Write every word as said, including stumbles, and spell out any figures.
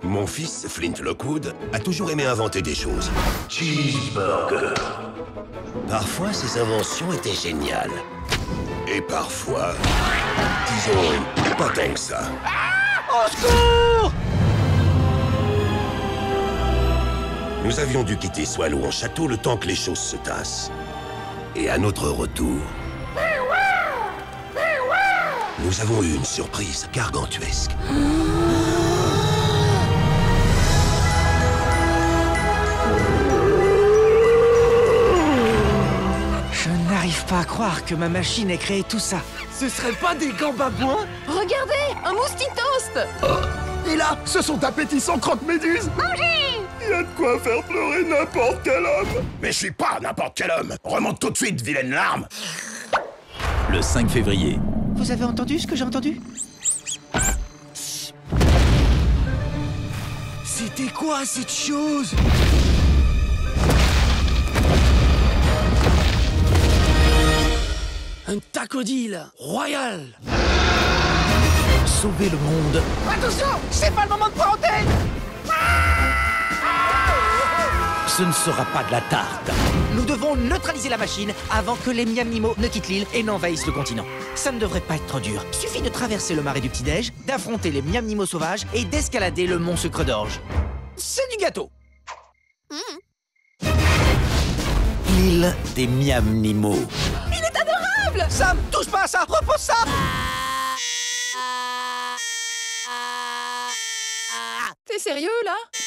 Mon fils, Flint Lockwood, a toujours aimé inventer des choses. Cheeseburger. Parfois, ses inventions étaient géniales. Et parfois, disons, pas tant que ça. Au secours! Nous avions dû quitter Swallow en château le temps que les choses se tassent. Et à notre retour, nous avons eu une surprise gargantuesque. Je n'arrive pas à croire que ma machine ait créé tout ça. Ce serait pas des gambes à bois? Regardez, un moustique toast. Et là, ce sont d'appétissants croque-méduses. Mangez! Il y a de quoi faire pleurer n'importe quel homme. Mais je suis pas n'importe quel homme. Remonte tout de suite, vilaine larme. Le cinq février. Vous avez entendu ce que j'ai entendu? C'était quoi cette chose? Un tacodile royal. Sauver le monde. Attention, c'est pas le moment de planter. Ce ne sera pas de la tarte. Nous devons neutraliser la machine avant que les Miam-Mimo ne quittent l'île et n'envahissent le continent. Ça ne devrait pas être trop dur. Suffit de traverser le marais du petit-déj, d'affronter les Miam-Mimo sauvages et d'escalader le mont Sucre d'Orge. C'est du gâteau. Mmh. L'île des Miam-Mimo. Il est adorable. Sam, touche pas à ça. Repose ça. T'es sérieux, là?